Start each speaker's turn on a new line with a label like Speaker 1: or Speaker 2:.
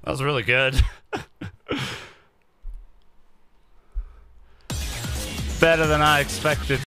Speaker 1: That was really good. Better than I expected.